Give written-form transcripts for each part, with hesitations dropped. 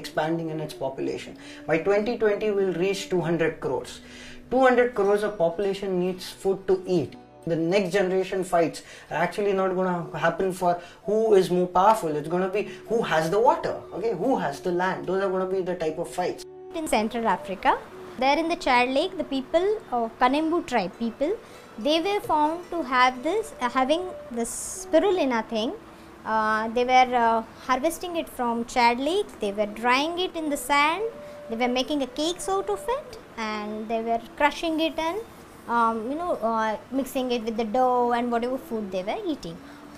expanding in its population. By 2020, we'll reach 200 crores. 200 crores of population needs food to eat. The next generation fights are actually not going to happen for who is more powerful. It's going to be who has the water, okay, who has the land. Those are going to be the type of fights. In Central Africa, there in the Chad Lake, the people of Kanembu tribe people, they were found to have this, having this spirulina thing. They were harvesting it from Chad Lake, they were drying it in the sand, they were making a cakes out of it, and they were crushing it and mixing it with the dough and whatever food they were eating.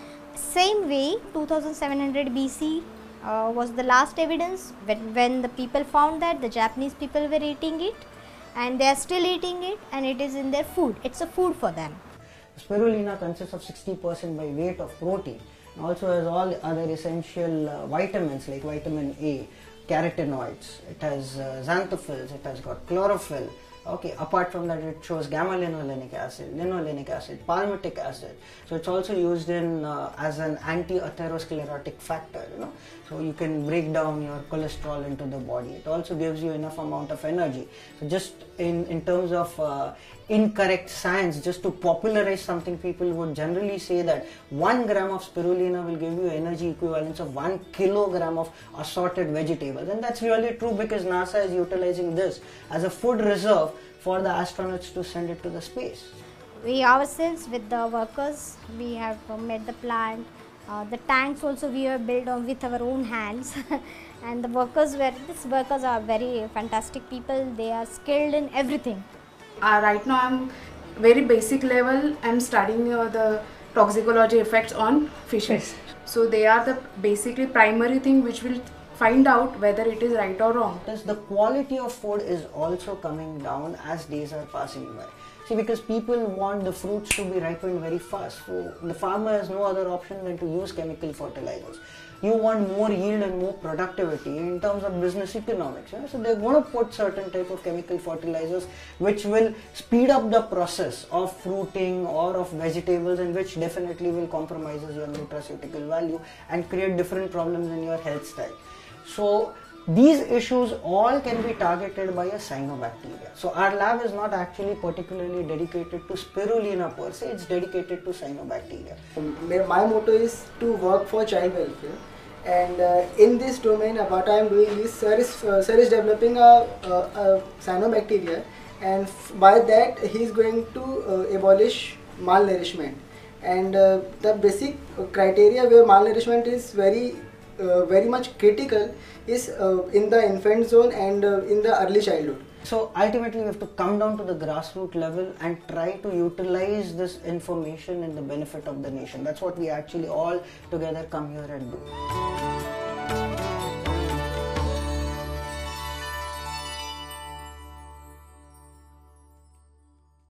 Same way, 2700 BC was the last evidence when the people found that the Japanese people were eating it, and they are still eating it, and it is in their food. It's a food for them. Spirulina consists of 60% by weight of protein, and also has all other essential vitamins like vitamin A, carotenoids, it has xanthophylls, it has got chlorophyll. Okay, apart from that, it shows gamma linolenic acid, linolenic acid, palmitic acid. So it's also used in as an anti-atherosclerotic factor, So you can break down your cholesterol into the body. It also gives you enough amount of energy. So just in terms of incorrect science, just to popularize something, people would generally say that 1 gram of spirulina will give you energy equivalence of 1 kilogram of assorted vegetables. And that's really true because NASA is utilizing this as a food reserve for the astronauts to send it to the space. We ourselves with the workers, we have made the plant. The tanks also we have built with our own hands and the workers these workers are very fantastic people. They are skilled in everything. Right now I'm very basic level. I'm studying the toxicology effects on fishes. So they are the basically primary thing which will find out whether it is right or wrong. The quality of food is also coming down as days are passing by. See, because people want the fruits to be ripened very fast, so the farmer has no other option than to use chemical fertilizers. You want more yield and more productivity in terms of business economics, so they're going to put certain type of chemical fertilizers which will speed up the process of fruiting or of vegetables, and which definitely will compromise your nutraceutical value and create different problems in your health style. So these issues all can be targeted by a cyanobacteria. So our lab is not actually particularly dedicated to spirulina per se, it's dedicated to cyanobacteria. My motto is to work for child welfare, and in this domain what I am doing is sir is developing a cyanobacteria, and by that he is going to abolish malnourishment, and the basic criteria where malnourishment is very much critical is in the infant zone and in the early childhood. So ultimately we have to come down to the grassroots level and try to utilize this information in the benefit of the nation. That's what we actually all together come here and do.